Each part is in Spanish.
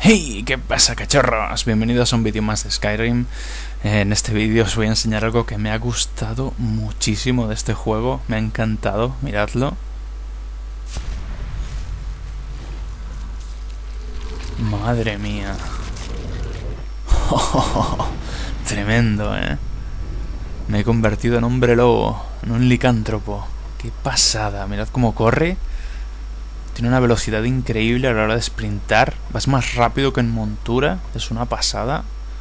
Hey, ¿qué pasa, cachorros? Bienvenidos a un vídeo más de Skyrim. En este vídeo os voy a enseñar algo que me ha gustado muchísimo de este juego. Me ha encantado, miradlo. Madre mía. Tremendo, ¿eh? Me he convertido en hombre lobo, en un licántropo. Qué pasada, mirad cómo corre. Tiene una velocidad increíble a la hora de sprintar. Vas más rápido que en montura. Es una pasada.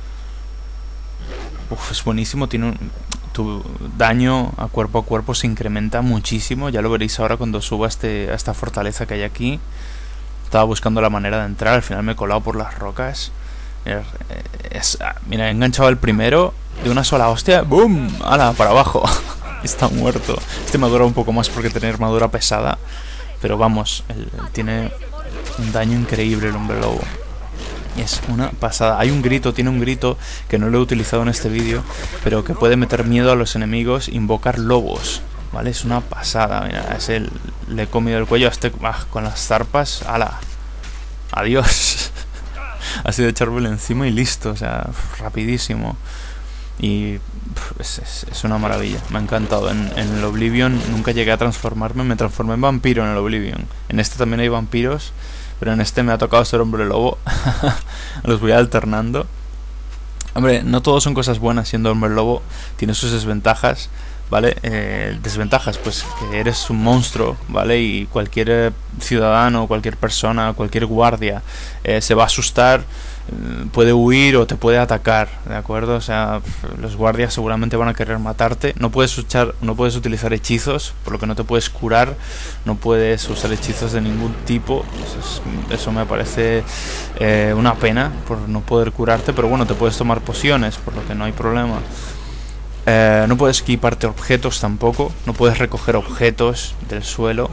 Uf, es buenísimo. Tu daño a cuerpo se incrementa muchísimo. Ya lo veréis ahora cuando suba a esta fortaleza que hay aquí. Estaba buscando la manera de entrar. Al final me he colado por las rocas. Mira, he enganchado al primero de una sola hostia. ¡Bum! ¡Hala! Para abajo. Está muerto. Este me dura un poco más porque tiene armadura pesada. Pero vamos, él tiene un daño increíble el hombre lobo. Y es una pasada. Tiene un grito que no lo he utilizado en este vídeo, pero que puede meter miedo a los enemigos, invocar lobos. ¿Vale? Es una pasada. Mira, le he comido el cuello a con las zarpas. ¡Hala! ¡Adiós! Ha sido echármelo encima y listo. O sea, rapidísimo. Y es una maravilla, me ha encantado. En el Oblivion nunca llegué a transformarme, me transformé en vampiro en el Oblivion. En este también hay vampiros, pero en este me ha tocado ser hombre lobo. Los voy alternando. Hombre, no todos son cosas buenas siendo hombre lobo, tiene sus desventajas, ¿vale? Desventajas, pues que eres un monstruo, ¿vale? Y cualquier ciudadano, cualquier persona, cualquier guardia se va a asustar, puede huir o te puede atacar, ¿de acuerdo? O sea, los guardias seguramente van a querer matarte. No puedes utilizar hechizos, por lo que no te puedes curar, no puedes usar hechizos de ningún tipo. Eso me parece una pena, por no poder curarte, pero bueno, te puedes tomar pociones, por lo que no hay problema. No puedes equiparte objetos tampoco, no puedes recoger objetos del suelo.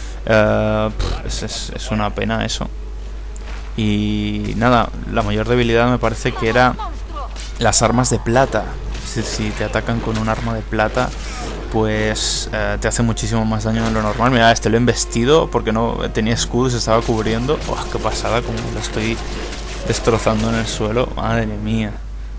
Es una pena eso. Y nada, la mayor debilidad me parece que era las armas de plata. Si te atacan con un arma de plata, pues te hace muchísimo más daño de lo normal. Mira, lo he embestido porque no tenía escudo y se estaba cubriendo. ¡Oh, qué pasada! Como lo estoy destrozando en el suelo. Madre mía.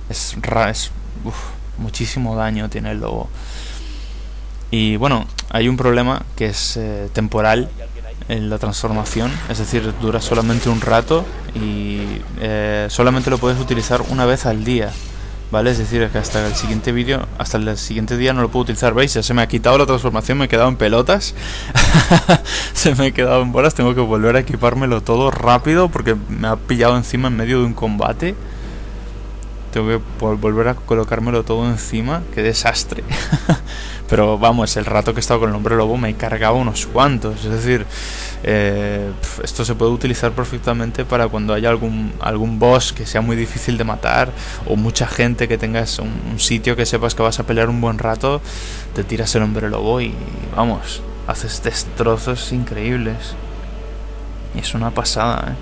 Muchísimo daño tiene el lobo. Y bueno, hay un problema que es temporal en la transformación, es decir, dura solamente un rato y solamente lo puedes utilizar una vez al día, ¿vale? Es decir, que hasta el siguiente día no lo puedo utilizar. ¿Veis? Ya se me ha quitado la transformación, me he quedado en pelotas. Se me ha quedado en bolas, tengo que volver a equipármelo todo rápido porque me ha pillado encima en medio de un combate. Tengo que volver a colocármelo todo encima. ¡Qué desastre! Pero vamos, el rato que he estado con el hombre lobo me he cargado unos cuantos. Es decir, esto se puede utilizar perfectamente para cuando haya algún boss que sea muy difícil de matar, o mucha gente, que tengas un sitio que sepas que vas a pelear un buen rato, te tiras el hombre lobo y vamos, haces destrozos increíbles. Y es una pasada, ¿eh?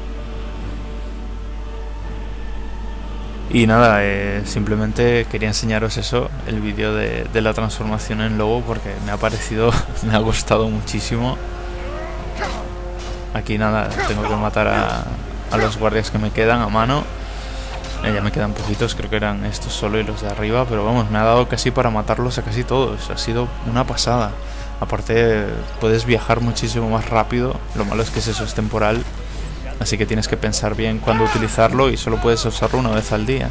Y nada, simplemente quería enseñaros eso, el vídeo de la transformación en lobo, porque me ha gustado muchísimo. Aquí nada, tengo que matar a los guardias que me quedan a mano. Ya me quedan poquitos, creo que eran estos solo y los de arriba, pero vamos, me ha dado casi para matarlos a casi todos. Ha sido una pasada. Aparte, puedes viajar muchísimo más rápido, lo malo es que eso es temporal. Así que tienes que pensar bien cuándo utilizarlo y solo puedes usarlo una vez al día.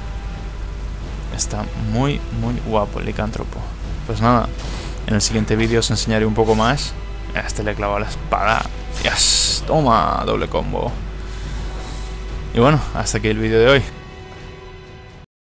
Está muy, muy guapo el licántropo. Pues nada, en el siguiente vídeo os enseñaré un poco más. A este le he clavado la espada. ¡Yes! ¡Toma! Doble combo. Y bueno, hasta aquí el vídeo de hoy.